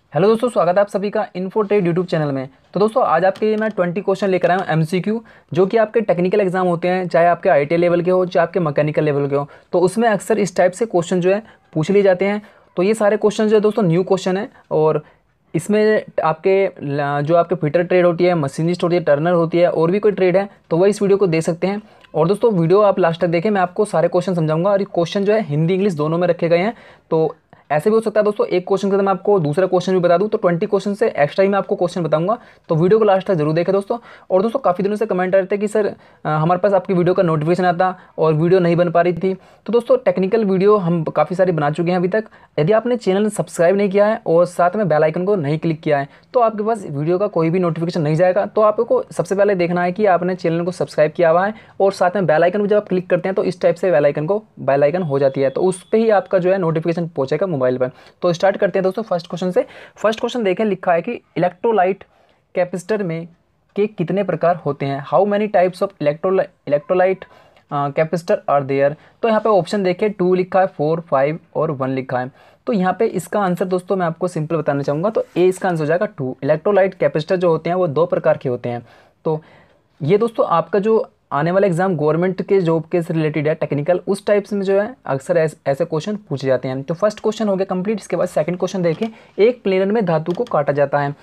Hello दोस्तों, स्वागत है आप सभी का इन्फो ट्रेड यूट्यूब चैनल में। तो दोस्तों आज आपके लिए मैं 20 क्वेश्चन लेकर आया हूँ एमसीक्यू, जो कि आपके टेक्निकल एग्जाम होते हैं, चाहे आपके आईटीआई लेवल के हो चाहे आपके मैकेनिकल लेवल के हो। तो उसमें अक्सर इस टाइप से क्वेश्चन जो है पूछ लिए जाते हैं। तो ये सारे क्वेश्चन जो है दोस्तों न्यू क्वेश्चन है, और इसमें आपके जो आपके फिटर ट्रेड होती है, मशीनिस्ट होती है, टर्नर होती है, और भी कोई ट्रेड है तो वह इस वीडियो को दे सकते हैं। और दोस्तों वीडियो आप लास्ट तक देखें, मैं आपको सारे क्वेश्चन समझाऊंगा, और ये क्वेश्चन जो है हिंदी इंग्लिश दोनों में रखे गए हैं। तो ऐसे भी हो सकता है दोस्तों, एक क्वेश्चन के अंदर मैं आपको दूसरा क्वेश्चन भी बता दूं, तो 20 क्वेश्चन से एक्स्ट्रा ही मैं आपको क्वेश्चन बताऊंगा। तो वीडियो को लास्ट तक जरूर देखें दोस्तों। और दोस्तों काफ़ी दिनों से कमेंट आ रहे थे कि सर हमारे पास आपकी वीडियो का नोटिफिकेशन आता और वीडियो नहीं बन पा रही थी। तो दोस्तों टेक्निकल वीडियो हम काफ़ी सारी बना चुके हैं अभी तक। यदि आपने चैनल सब्सक्राइब नहीं किया है और साथ में बेल आइकन को नहीं क्लिक किया है तो आपके पास वीडियो का कोई भी नोटिफिकेशन नहीं जाएगा। तो आपको सबसे पहले देखना है कि आपने चैनल को सब्सक्राइब किया हुआ है, और साथ में बेल आइकन को जब आप क्लिक करते हैं तो इस टाइप से बेल आइकन हो जाती है, तो उस पर ही आपका जो है नोटिफिकेशन पहुंचेगा मोबाइल पर। तो स्टार्ट करते हैं दोस्तों फर्स्ट क्वेश्चन से। फर्स्ट क्वेश्चन देखें, लिखा है कि इलेक्ट्रोलाइट कैपेसिटर में के कितने प्रकार होते हैं। How many types of electrolyte capacitor are there. तो यहाँ पे ऑप्शन देखें, 2 लिखा है, 4, 5 और 1 लिखा है। तो यहाँ पे इसका आंसर दोस्तों मैं आपको सिंपल बताना चाहूँगा, तो ए इसका आंसर हो जाएगा 2। इलेक्ट्रोलाइट कैपेसिटर जो होते हैं वो 2 प्रकार के होते हैं। तो ये दोस्तों आपका जो आने वाला एग्जाम गवर्नमेंट के जॉब के से रिलेटेड है, टेक्निकल, उस टाइप से में जो है अक्सर ऐसे क्वेश्चन पूछे जाते हैं। तो फर्स्ट क्वेश्चन हो गया कंप्लीट। इसके बाद सेकंड क्वेश्चन देखें, एक प्लेनर में धातु को काटा जाता है।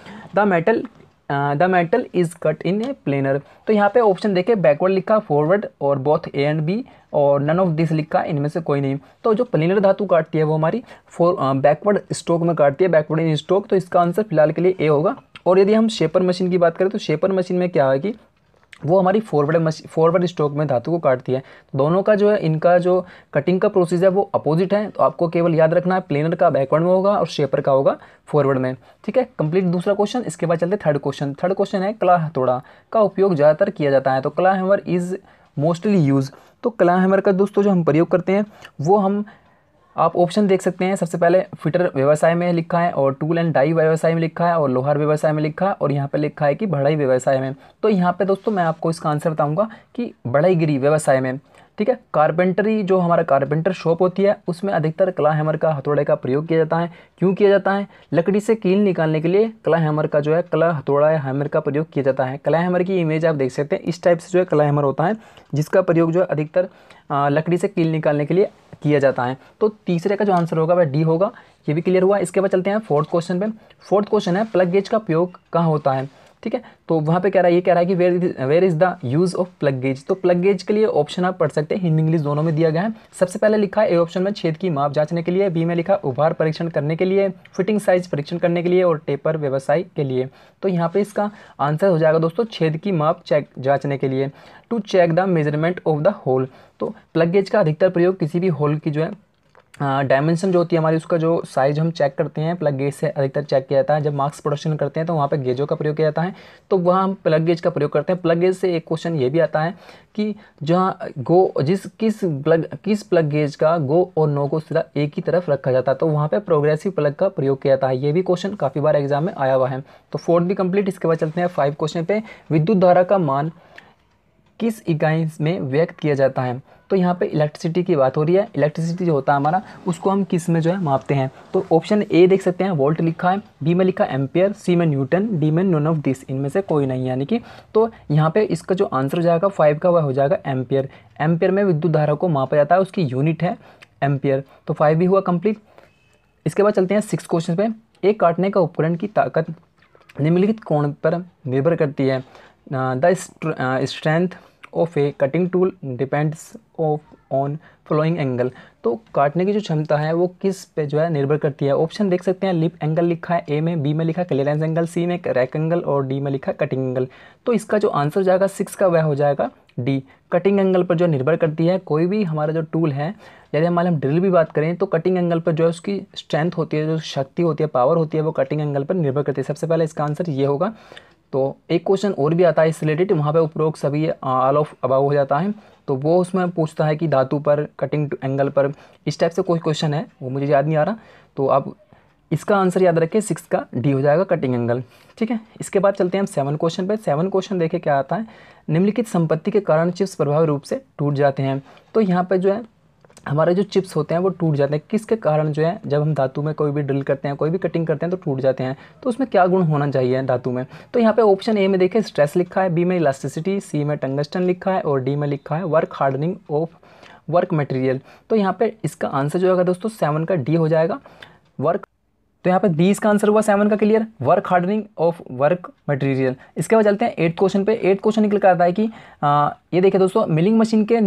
The metal is cut in a planer. तो यहाँ पे ऑप्शन देखें, बैकवर्ड लिखा, फॉरवर्ड और बोथ ए एंड बी, और नन ऑफ दिस लिखा, इनमें से कोई नहीं। तो जो प्लेनर धातु काटती है वो हमारी बैकवर्ड स्ट्रोक में काटती है, बैकवर्ड इन स्ट्रोक। तो इसका आंसर फिलहाल के लिए ए होगा। और यदि हम शेपर मशीन की बात करें तो शेपर मशीन में क्या है कि वो हमारी फॉरवर्ड स्ट्रोक में धातु को काटती है। दोनों का जो है, इनका जो कटिंग का प्रोसेस है वो अपोजिट है। तो आपको केवल याद रखना है, प्लेनर का बैकवर्ड में होगा और शेपर का होगा फॉरवर्ड में। ठीक है, कंप्लीट दूसरा क्वेश्चन। इसके बाद चलते थर्ड क्वेश्चन। थर्ड क्वेश्चन है, कला हथौड़ा का उपयोग ज़्यादातर किया जाता है। तो कला हैमर इज़ मोस्टली यूज। तो कला हैमर का दोस्तों जो हम प्रयोग करते हैं वो आप ऑप्शन देख सकते हैं। सबसे पहले फिटर व्यवसाय में लिखा है, और टूल एंड डाई व्यवसाय में लिखा है, और लोहार व्यवसाय में लिखा है, और यहाँ पे लिखा है कि बढ़ई व्यवसाय में। तो यहाँ पे दोस्तों मैं आपको इसका आंसर बताऊंगा कि बढ़ईगिरी व्यवसाय में। ठीक है, कारपेंटरी जो हमारा कारपेंटर शॉप होती है उसमें अधिकतर कला हैमर का हथौड़े का प्रयोग किया जाता है। क्यों किया जाता है? लकड़ी से कील निकालने के लिए कला हैमर का जो है, कला हथौड़ा या हैमर का प्रयोग किया जाता है। कला हैमर की इमेज आप देख सकते हैं, इस टाइप से जो है कला हैमर होता है, जिसका प्रयोग जो है अधिकतर लकड़ी से कील निकालने के लिए किया जाता है। तो तीसरे का जो आंसर होगा वह डी होगा। ये भी क्लियर हुआ। इसके बाद चलते हैं फोर्थ क्वेश्चन पे। फोर्थ क्वेश्चन है, प्लग गेज का प्रयोग कहाँ होता है। ठीक है, तो वहाँ पे ये कह रहा है कि where is the use of plug gauge. तो प्लग गेज के लिए ऑप्शन आप पढ़ सकते हैं, हिंदी इंग्लिश दोनों में दिया गया है। सबसे पहले लिखा है ए ऑप्शन में, छेद की माप जांचने के लिए। बी में लिखा उभार परीक्षण करने के लिए, फिटिंग साइज परीक्षण करने के लिए, और टेपर व्यवसाय के लिए। तो यहाँ पे इसका आंसर हो जाएगा दोस्तों, छेद की माप जांचने के लिए, to check the measurement of the hole. तो प्लग गेज का अधिकतर प्रयोग किसी भी होल की जो है डायमेंशन जो होती है हमारी, उसका जो साइज हम चेक करते हैं, प्लग गेज से अधिकतर चेक किया जाता है। जब मार्क्स प्रोडक्शन करते हैं तो वहाँ पे गेजों का प्रयोग किया जाता है, तो वहाँ हम प्लग गेज का प्रयोग करते हैं। प्लग गेज से एक क्वेश्चन ये भी आता है कि जहाँ किस प्लग गेज का गो और नो को सीधा एक ही तरफ रखा जाता है, तो वहाँ पे प्रोग्रेसिव प्लग का प्रयोग किया जाता है। ये भी क्वेश्चन काफ़ी बार एग्जाम में आया हुआ है। तो फोर्थ भी कंप्लीट। इसके बाद चलते हैं 5 क्वेश्चन पे। विद्युत धारा का मान किस इकाई में व्यक्त किया जाता है। तो यहाँ पे इलेक्ट्रिसिटी की बात हो रही है। इलेक्ट्रिसिटी जो होता है हमारा, उसको हम किस में जो है मापते हैं। तो ऑप्शन ए देख सकते हैं, वोल्ट लिखा है, बी में लिखा एम्पियर, सी में न्यूटन, डी में नॉन ऑफ दिस, इनमें से कोई नहीं, यानी कि। तो यहाँ पे इसका जो आंसर हो जाएगा 5 का, वह हो जाएगा एम्पियर। एम्पियर में विद्युत धारा को मापा जाता है, उसकी यूनिट है एम्पियर। तो 5 भी हुआ कंप्लीट। इसके बाद चलते हैं 6 क्वेश्चन पे। एक काटने का उपकरण की ताकत निम्नलिखित कोण पर निर्भर करती है। The strength of a cutting tool depends on following angle. तो काटने की जो क्षमता है वो किस पे जो है निर्भर करती है। ऑप्शन देख सकते हैं, लिप एंगल लिखा है ए में, बी में लिखा है क्लियरेंस एंगल, सी में रैक एंगल, और डी में लिखा है कटिंग एंगल। तो इसका जो आंसर हो जाएगा 6 का, वह हो जाएगा डी। कटिंग एंगल पर जो निर्भर करती है, कोई भी हमारा जो टूल है, यदि हमारे हम ड्रिल भी बात करें तो कटिंग एंगल पर जो है उसकी स्ट्रेंथ होती है, जो शक्ति होती है, पावर होती है, वो कटिंग एंगल पर निर्भर करती है। सबसे पहले इसका आंसर ये होगा। तो एक क्वेश्चन और भी आता है इससे रिलेटेड, वहाँ पे उपरोक्त सभी ऑल ऑफ अबाव हो जाता है। तो वो उसमें पूछता है कि धातु पर, कटिंग एंगल पर, इस टाइप से कोई क्वेश्चन है, वो मुझे याद नहीं आ रहा। तो आप इसका आंसर याद रखें, 6 का डी हो जाएगा, कटिंग एंगल। ठीक है, इसके बाद चलते हैं हम 7 क्वेश्चन पे। 7 क्वेश्चन देखें क्या आता है। निम्नलिखित संपत्ति के कारण चिप्स प्रभावी रूप से टूट जाते हैं। तो यहाँ पर जो है हमारे जो चिप्स होते हैं वो टूट जाते हैं। किसके कारण जो है, जब हम धातु में कोई भी ड्रिल करते हैं, कोई भी कटिंग करते हैं तो टूट जाते हैं। तो उसमें क्या गुण होना चाहिए धातु में? तो यहाँ पे ऑप्शन ए में देखिए स्ट्रेस लिखा है, बी में इलास्टिसिटी, सी में टंगस्टन लिखा है और डी में लिखा है work hardening of work material. तो यहाँ पे इसका आंसर जो होगा दोस्तों 7 का डी हो जाएगा, वर्क। तो यहाँ पे बी इसका आंसर हुआ 7 का clear, work hardening of work material. इसके बाद चलते हैं 8th क्वेश्चन पे। 8th क्वेश्चन निकल कर आता है कि ये देखिए दोस्तों, मिलिंग मशीन के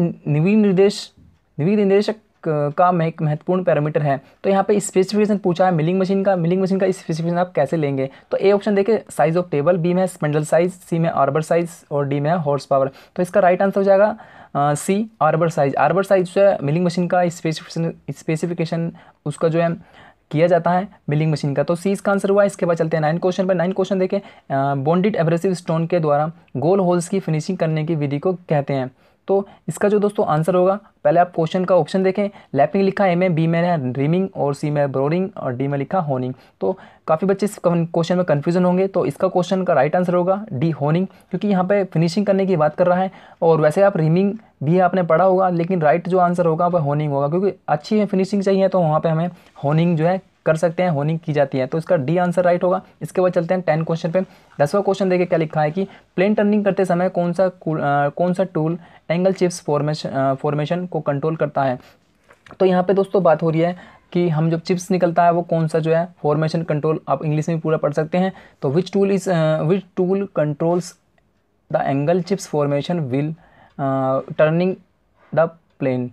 निर्देशक का महत्वपूर्ण पैरामीटर है। तो यहाँ पे स्पेसिफिकेशन पूछा है मिलिंग मशीन का। मिलिंग मशीन का स्पेसिफिकेशन आप कैसे लेंगे? तो ए ऑप्शन देखिए साइज ऑफ टेबल, बी में स्पिंडल साइज, सी में आर्बर साइज और डी में हॉर्स पावर। तो इसका राइट आंसर हो जाएगा C arbor size. Arbor size जो है मिलिंग मशीन का स्पेसिफिकेशन उसका जो है किया जाता है मिलिंग मशीन का। तो सी इसका आंसर हुआ। इसके बाद चलते हैं 9 क्वेश्चन पर। 9 क्वेश्चन देखें, बॉन्डेड एब्रेसिव स्टोन के द्वारा गोल होल्स की फिनिशिंग करने की विधि को कहते हैं। तो इसका जो दोस्तों आंसर होगा, पहले आप क्वेश्चन का ऑप्शन देखें। लैपिंग लिखा है, ए में, बी में है रीमिंग और सी में ब्रोरिंग और डी में लिखा होनिंग। तो काफ़ी बच्चे इस क्वेश्चन में कन्फ्यूजन होंगे। तो इसका क्वेश्चन का राइट आंसर होगा डी होनिंग, क्योंकि यहाँ पे फिनिशिंग करने की बात कर रहा है। और वैसे आप रीमिंग भी आपने पढ़ा होगा, लेकिन राइट जो आंसर होगा वह होनिंग होगा, क्योंकि अच्छी फिनिशिंग चाहिए तो वहाँ पर हमें होनिंग जो है कर सकते हैं, होनिंग की जाती है। तो इसका डी आंसर राइट होगा। इसके बाद चलते हैं 10 क्वेश्चन पे। 10वां क्वेश्चन देखिए क्या लिखा है कि प्लेन टर्निंग करते समय कौन सा टूल एंगल चिप्स फॉर्मेशन को कंट्रोल करता है? तो यहाँ पे दोस्तों बात हो रही है कि हम जब चिप्स निकलता है वो कौन सा जो है फॉर्मेशन कंट्रोल, आप इंग्लिश में पूरा पढ़ सकते हैं। तो which tool controls the angle chips formation will turning the plane.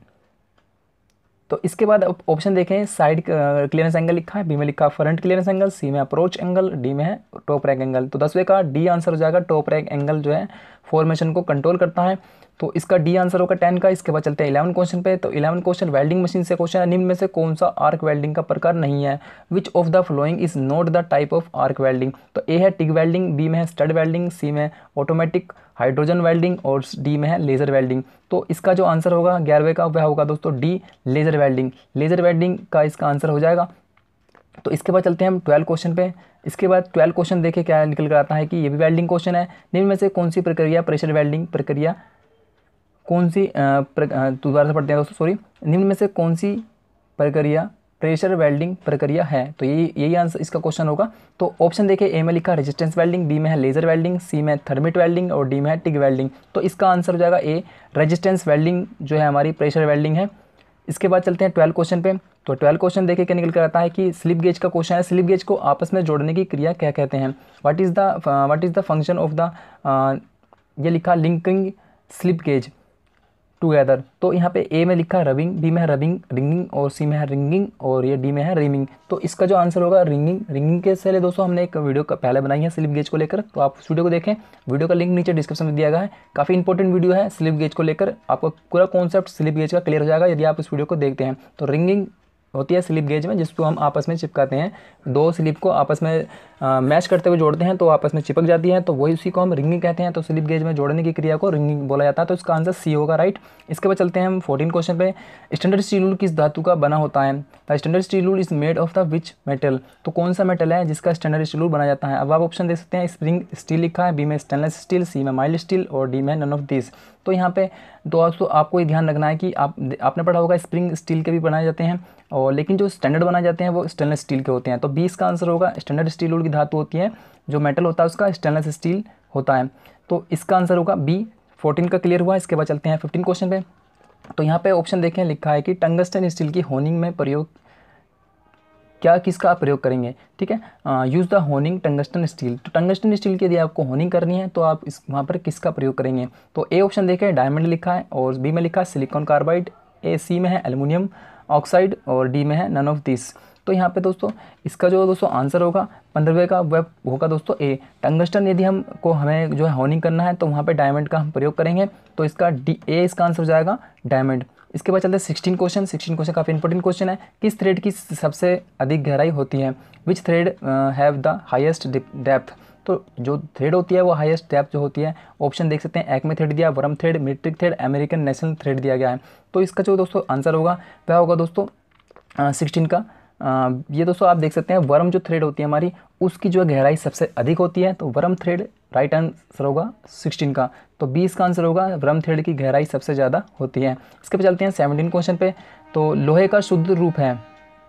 तो इसके बाद ऑप्शन देखें, साइड क्लियरेंस एंगल लिखा है, बी में लिखा फ्रंट क्लियरेंस एंगल, सी में अप्रोच एंगल, डी में है टॉप रैक एंगल। तो 10वें का डी आंसर हो जाएगा, टॉप रैक एंगल जो है फॉर्मेशन को कंट्रोल करता है। तो इसका डी आंसर होगा 10 का। इसके बाद चलते हैं 11 क्वेश्चन पे। तो 11 क्वेश्चन वेल्डिंग मशीन से क्वेश्चन है, निम्न में से कौन सा आर्क वेल्डिंग का प्रकार नहीं है? Which of the following is not the type of arc welding? तो ए है टिग वेल्डिंग, बी में है स्टड वेल्डिंग, सी में ऑटोमेटिक हाइड्रोजन वेल्डिंग और डी में है लेज़र वेल्डिंग। तो इसका जो आंसर होगा 11वें का वह होगा दोस्तों D laser welding. Laser welding का इसका आंसर हो जाएगा। तो इसके बाद चलते हैं हम 12 क्वेश्चन पे। इसके बाद 12 क्वेश्चन देखें क्या निकल कर आता है कि ये भी वेल्डिंग क्वेश्चन है। निम्न में से कौन सी प्रक्रिया प्रेशर वेल्डिंग प्रक्रिया कौन सी दोबारा से पढ़ते हैं दोस्तों, सॉरी। निम्न में से कौन सी प्रक्रिया प्रेशर वेल्डिंग प्रक्रिया है? तो यही आंसर इसका क्वेश्चन होगा। तो ऑप्शन देखिए, ए में लिखा रेजिस्टेंस वेल्डिंग, बी में है लेज़र वेल्डिंग, सी में थर्मिट वेल्डिंग और डी में है टिग वेल्डिंग। तो इसका आंसर हो जाएगा ए रेजिस्टेंस वेल्डिंग जो है हमारी प्रेशर वेल्डिंग है। इसके बाद चलते हैं 12 क्वेश्चन पे। तो 12 क्वेश्चन देखिए क्या निकल कर आता है कि स्लिप गेज का क्वेश्चन है। स्लिप गेज को आपस में जोड़ने की क्रिया क्या कहते हैं? What is the function of the ये लिखा लिंकिंग स्लिप गेज टुगेदर। तो यहाँ पे ए में लिखा है रबिंग, बी में है रबिंग रिंगिंग और सी में है रिंगिंग और ये डी में है रिमिंग। तो इसका जो आंसर होगा रिंगिंग। रिंगिंग के से दोस्तों हमने एक वीडियो पहले बनाई है स्लिप गेज को लेकर, तो आप उस वीडियो को देखें। वीडियो का लिंक नीचे डिस्क्रिप्शन में दिया गया है। काफ़ी इंपॉर्टेंट वीडियो है स्लिप गेज को लेकर, आपको पूरा कॉन्सेप्ट स्लिप गेज का क्लियर हो जाएगा यदि आप इस वीडियो को देखते हैं। तो रिंगिंग होती है स्लिप गेज में, जिसको हम आपस में चिपकाते हैं, दो स्लिप को आपस में मैच करते हुए जोड़ते हैं तो आपस में चिपक जाती है, तो वही उसी को हम रिंगिंग कहते हैं। तो स्लिप गेज में जोड़ने की क्रिया को रिंगिंग बोला जाता है। तो इसका आंसर सी होगा राइट। इसके बाद चलते हैं हम 14 क्वेश्चन पे। स्टैंडर्ड स्टील रूल किस धातु का बना होता है? The standard steel rule is made of the which metal? तो कौन सा मेटल है जिसका स्टैंडर्ड स्टील रूल बना जाता है? अब आप ऑप्शन दे सकते हैं, स्प्रिंग स्टील लिखा है, बी में स्टेनलेस स्टील, सी में माइल्ड स्टील और डी में नन ऑफ दिस। तो यहाँ पे दोस्तों आपको ये ध्यान रखना है कि आपने पढ़ा होगा स्प्रिंग स्टील के भी बनाए जाते हैं, और लेकिन जो स्टैंडर्ड बनाए जाते हैं वो स्टेनलेस स्टील के होते हैं। तो 20 का आंसर होगा। स्टैंडर्ड स्टील रूल की धातु होती है, जो मेटल होता है उसका स्टेनलेस स्टील होता है। तो इसका आंसर होगा बी। 14 का क्लियर हुआ। इसके बाद चलते हैं 15 क्वेश्चन पे। तो यहाँ पे ऑप्शन देखें, लिखा है कि टंगस्टन स्टील की होनिंग में प्रयोग क्या किसका आप प्रयोग करेंगे? ठीक है, use the honing tungsten steel. तो टंगस्टन स्टील की यदि आपको होनिंग करनी है तो आप इस वहाँ पर किसका प्रयोग करेंगे? तो ए ऑप्शन देखें डायमंड लिखा है, और बी में लिखा है सिलिकॉन कार्बाइड, ए सी में है एल्युमिनियम ऑक्साइड और डी में है नन ऑफ दिस। तो यहाँ पे दोस्तों इसका जो दोस्तों आंसर होगा 15वें का वह होगा दोस्तों ए टंगस्टन। यदि हमें जो है होनिंग करना है तो वहाँ पे डायमंड का हम प्रयोग करेंगे, तो इसका डी ए इसका आंसर हो जाएगा डायमंड। इसके बाद चलते हैं 16 क्वेश्चन। 16 क्वेश्चन काफ़ी इंपॉर्टेंट क्वेश्चन है। किस थ्रेड की सबसे अधिक गहराई होती है? Which thread have the highest depth? तो जो थ्रेड होती है वो हाईएस्ट डेप्थ जो होती है, ऑप्शन देख सकते हैं, एक्मे थ्रेड दिया, worm thread, metric thread, American national thread दिया गया है। तो इसका जो दोस्तों आंसर होगा वह होगा दोस्तों 16 का। ये दोस्तों आप देख सकते हैं वर्म जो थ्रेड होती है हमारी, उसकी जो गहराई सबसे अधिक होती है, तो वर्म थ्रेड राइट आंसर होगा 16 का। तो 20 का आंसर होगा वर्म थ्रेड की गहराई सबसे ज़्यादा होती है। इसके पे चलते हैं 17 क्वेश्चन पे। तो लोहे का शुद्ध रूप है।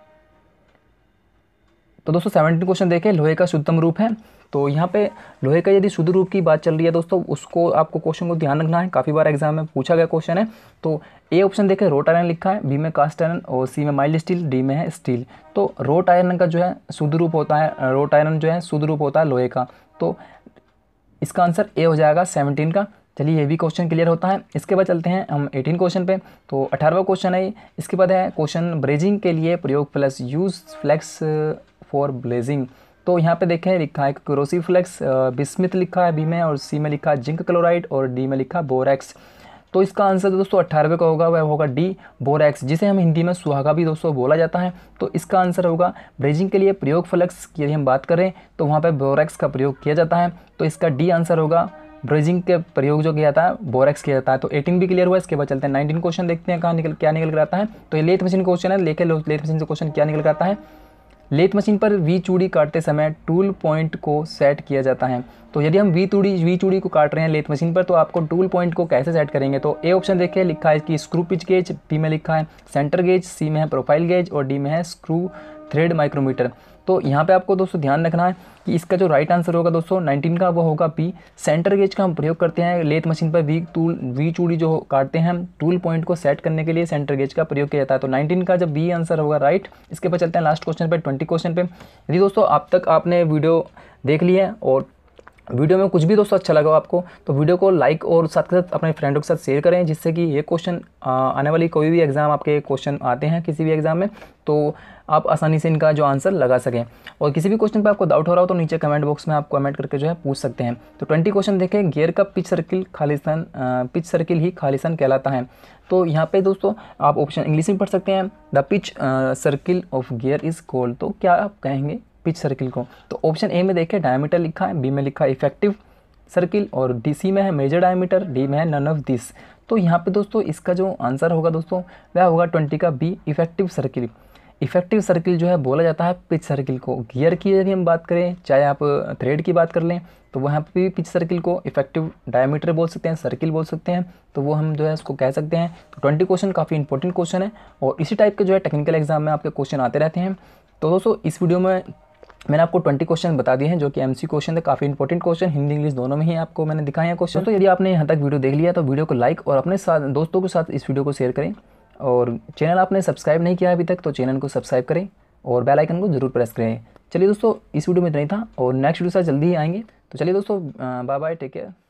तो दोस्तों 17 क्वेश्चन देखें, लोहे का शुद्धतम रूप है। तो यहाँ पे लोहे का यदि शुद्ध रूप की बात चल रही है दोस्तों, उसको आपको क्वेश्चन को ध्यान रखना है, काफ़ी बार एग्जाम में पूछा गया क्वेश्चन है। तो ए ऑप्शन देखें रोट आयरन लिखा है, बी में कास्ट आयरन और सी में माइल्ड स्टील, डी में है स्टील। तो रोट आयरन का जो है शुद्ध रूप होता है, रोट आयरन जो है शुद्ध रूप होता है लोहे का। तो इसका आंसर ए हो जाएगा 17 का। चलिए ये भी क्वेश्चन क्लियर होता है। इसके बाद चलते हैं हम 18 क्वेश्चन पे। तो 18वां क्वेश्चन है। इसके बाद है क्वेश्चन ब्रेजिंग के लिए प्रयोग plus use flux for blazing. तो यहाँ पे देखें लिखा है क्रोसी फ्लेक्स, बिस्मिथ लिखा है बी में, और सी में लिखा है जिंक क्लोराइड, और डी में लिखा बोरेक्स। तो इसका आंसर दोस्तों 18वें का होगा, वह होगा डी बोरेक्स, जिसे हम हिंदी में सुहागा भी दोस्तों बोला जाता है। तो इसका आंसर होगा ब्रेजिंग के लिए प्रयोग फ्लेक्स की यदि हम बात करें तो वहाँ पे बोरेक्स का प्रयोग किया जाता है। तो इसका डी आंसर होगा, ब्रेजिंग के प्रयोग जो किया जाता है बोरेक्स किया जाता है। तो 18 भी क्लियर हुआ। इसके बाद चलते हैं 19 क्वेश्चन, देखते हैं क्या निकल कर आता है। तो ये लेथ मशीन क्वेश्चन है, लेके लेथ मशीन से क्वेश्चन क्या निकल कर आता है। लेथ मशीन पर वी चूड़ी काटते समय टूल पॉइंट को सेट किया जाता है। तो यदि हम वी चूड़ी को काट रहे हैं लेथ मशीन पर, तो आपको टूल पॉइंट को कैसे सेट करेंगे। तो ए ऑप्शन देखिए लिखा है कि स्क्रू पिच गेज, बी में लिखा है सेंटर गेज, सी में है प्रोफाइल गेज, और डी में है स्क्रू थ्रेड माइक्रोमीटर। तो यहाँ पे आपको दोस्तों ध्यान रखना है कि इसका जो राइट आंसर होगा दोस्तों 19 का, वो होगा बी सेंटर गेज का हम प्रयोग करते हैं लेथ मशीन पर। वी चूड़ी जो काटते हैं हम टूल पॉइंट को सेट करने के लिए सेंटर गेज का प्रयोग किया जाता है। तो 19 का जब बी आंसर होगा राइट। इसके बाद चलते हैं लास्ट क्वेश्चन पे, 20 क्वेश्चन पे। यदि दोस्तों अब तक आपने वीडियो देख ली है और वीडियो में कुछ भी दोस्तों अच्छा लगा हो आपको, तो वीडियो को लाइक और साथ के साथ अपने फ्रेंडों के साथ शेयर करें, जिससे कि ये क्वेश्चन आने वाली कोई भी एग्ज़ाम आपके क्वेश्चन आते हैं किसी भी एग्ज़ाम में, तो आप आसानी से इनका जो आंसर लगा सकें। और किसी भी क्वेश्चन पे आपको डाउट हो रहा हो तो नीचे कमेंट बॉक्स में आप कमेंट करके जो है पूछ सकते हैं। तो 20 क्वेश्चन देखें, गियर का पिच सर्किल ही खालिस्तान कहलाता है। तो यहाँ पे दोस्तों आप ऑप्शन इंग्लिश में पढ़ सकते हैं, the pitch circle of gear is called. तो क्या आप कहेंगे पिच सर्किल को। तो ऑप्शन ए में देखें डायमीटर लिखा है, बी में लिखा है इफेक्टिव सर्किल, और डी सी में है मेजर डायमीटर, डी में है नन ऑफ दिस। तो यहाँ पे दोस्तों इसका जो आंसर होगा दोस्तों वह होगा 20 का B effective circle. Effective circle जो है बोला जाता है पिच सर्किल को। गियर की यदि हम बात करें, चाहे आप थ्रेड की बात कर लें, तो वहाँ पर भी पिच सर्किल को इफेक्टिव डायमीटर बोल सकते हैं, सर्किल बोल सकते हैं। तो वो हम जो है उसको कह सकते हैं। तो 20 क्वेश्चन काफ़ी इंपॉर्टेंट क्वेश्चन है, और इसी टाइप के जो है टेक्निकल एग्जाम में आपके क्वेश्चन आते रहते हैं। तो दोस्तों इस वीडियो में मैंने आपको 20 क्वेश्चन बता दिए हैं, जो कि एमसी क्वेश्चन है, काफ़ी इंपॉर्टेंट क्वेश्चन, हिंदी इंग्लिश दोनों में ही आपको मैंने दिखाए हैं क्वेश्चन। तो यदि आपने यहाँ तक वीडियो देख लिया तो वीडियो को लाइक और अपने साथ दोस्तों के साथ इस वीडियो को शेयर करें, और चैनल आपने सब्सक्राइब नहीं किया अभी तक तो चैनल को सब्सक्राइब करें और बेल आइकन को जरूर प्रेस करें। चलिए दोस्तों इस वीडियो में इतना ही था, और नेक्स्ट वीडियो से जल्दी ही आएंगे। तो चलिए दोस्तों बाय बाय, टेक केयर।